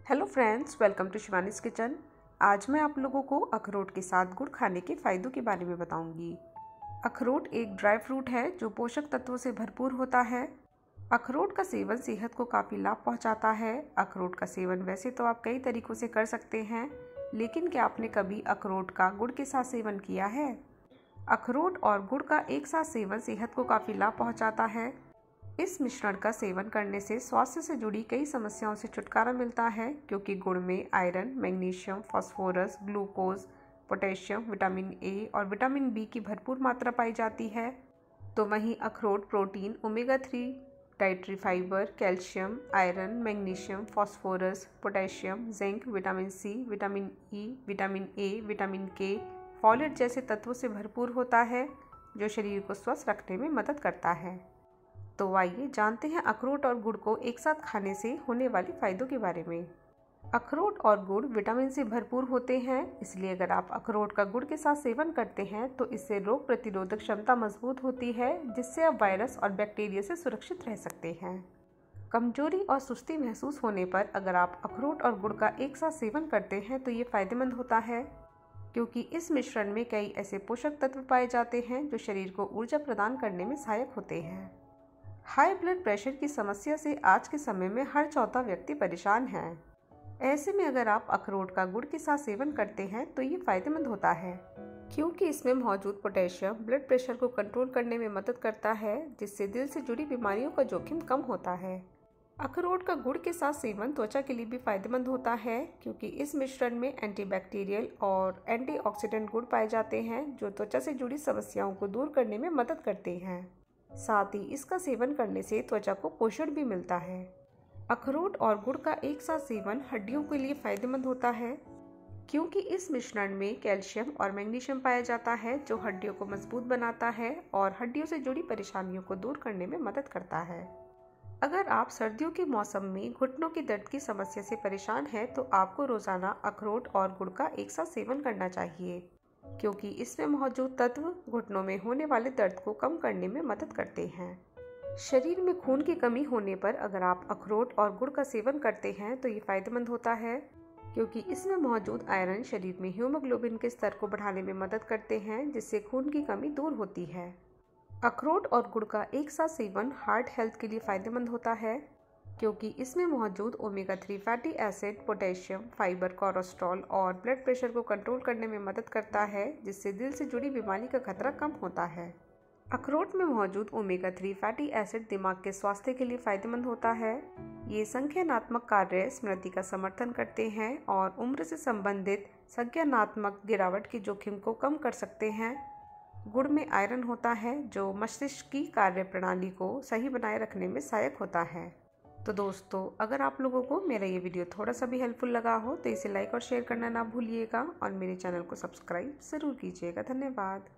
Hello friends, welcome to Shivani's kitchen. आज मैं आप लोगों को अखरोट के साथ गुड़ खाने के फ़ायदों के बारे में बताऊंगी। अखरोट एक ड्राई फ्रूट है जो पोषक तत्वों से भरपूर होता है। अखरोट का सेवन सेहत को काफ़ी लाभ पहुंचाता है। अखरोट का सेवन वैसे तो आप कई तरीक़ों से कर सकते हैं, लेकिन क्या आपने कभी अखरोट का गुड़ के साथ सेवन किया है? अखरोट और गुड़ का एक साथ सेवन सेहत को काफ़ी लाभ पहुँचाता है। इस मिश्रण का सेवन करने से स्वास्थ्य से जुड़ी कई समस्याओं से छुटकारा मिलता है, क्योंकि गुड़ में iron, magnesium, phosphorus, glucose, potassium, vitamin A और विटामिन बी की भरपूर मात्रा पाई जाती है। तो वहीं अखरोट protein, omega 3, dietary fibre, calcium, iron, magnesium, phosphorus, potassium, zinc, vitamin C, vitamin E, vitamin A, vitamin K, folate जैसे तत्वों से भरपूर होता है, जो शरीर को स्वस्थ रखने में मदद करता है। तो आइए जानते हैं अखरोट और गुड़ को एक साथ खाने से होने वाले फ़ायदों के बारे में। अखरोट और गुड़ विटामिन से भरपूर होते हैं, इसलिए अगर आप अखरोट का गुड़ के साथ सेवन करते हैं तो इससे रोग प्रतिरोधक क्षमता मजबूत होती है, जिससे आप वायरस और बैक्टीरिया से सुरक्षित रह सकते हैं। कमजोरी और सुस्ती महसूस होने पर अगर आप अखरोट और गुड़ का एक साथ सेवन करते हैं तो ये फ़ायदेमंद होता है, क्योंकि इस मिश्रण में कई ऐसे पोषक तत्व पाए जाते हैं जो शरीर को ऊर्जा प्रदान करने में सहायक होते हैं। हाई ब्लड प्रेशर की समस्या से आज के समय में हर चौथा व्यक्ति परेशान है। ऐसे में अगर आप अखरोट का गुड़ के साथ सेवन करते हैं तो ये फायदेमंद होता है, क्योंकि इसमें मौजूद पोटेशियम ब्लड प्रेशर को कंट्रोल करने में मदद करता है, जिससे दिल से जुड़ी बीमारियों का जोखिम कम होता है। अखरोट का गुड़ के साथ सेवन त्वचा के लिए भी फायदेमंद होता है, क्योंकि इस मिश्रण में एंटीबैक्टीरियल और एंटीऑक्सीडेंट गुण पाए जाते हैं, जो त्वचा से जुड़ी समस्याओं को दूर करने में मदद करते हैं। साथ ही इसका सेवन करने से त्वचा को पोषण भी मिलता है। अखरोट और गुड़ का एक साथ सेवन हड्डियों के लिए फायदेमंद होता है, क्योंकि इस मिश्रण में कैल्शियम और मैग्नीशियम पाया जाता है, जो हड्डियों को मजबूत बनाता है और हड्डियों से जुड़ी परेशानियों को दूर करने में मदद करता है। अगर आप सर्दियों के मौसम में घुटनों के दर्द की समस्या से परेशान हैं, तो आपको रोजाना अखरोट और गुड़ का एक साथ सेवन करना चाहिए, क्योंकि इसमें मौजूद तत्व घुटनों में होने वाले दर्द को कम करने में मदद करते हैं। शरीर में खून की कमी होने पर अगर आप अखरोट और गुड़ का सेवन करते हैं तो ये फायदेमंद होता है, क्योंकि इसमें मौजूद आयरन शरीर में हीमोग्लोबिन के स्तर को बढ़ाने में मदद करते हैं, जिससे खून की कमी दूर होती है। अखरोट और गुड़ का एक साथ सेवन हार्ट हेल्थ के लिए फायदेमंद होता है, क्योंकि इसमें मौजूद omega 3 fatty acid, potassium, fibre, cholesterol और ब्लड प्रेशर को कंट्रोल करने में मदद करता है, जिससे दिल से जुड़ी बीमारी का खतरा कम होता है। अखरोट में मौजूद ओमेगा 3 फैटी एसिड दिमाग के स्वास्थ्य के लिए फायदेमंद होता है। ये संज्ञानात्मक कार्य स्मृति का समर्थन करते हैं और उम्र से संबंधित संज्ञानात्मक गिरावट के जोखिम को कम कर सकते हैं। गुड़ में आयरन होता है, जो मस्तिष्क की कार्य प्रणाली को सही बनाए रखने में सहायक होता है। तो दोस्तों, अगर आप लोगों को मेरा ये वीडियो थोड़ा सा भी हेल्पफुल लगा हो तो इसे लाइक और शेयर करना ना भूलिएगा, और मेरे चैनल को सब्सक्राइब ज़रूर कीजिएगा। धन्यवाद।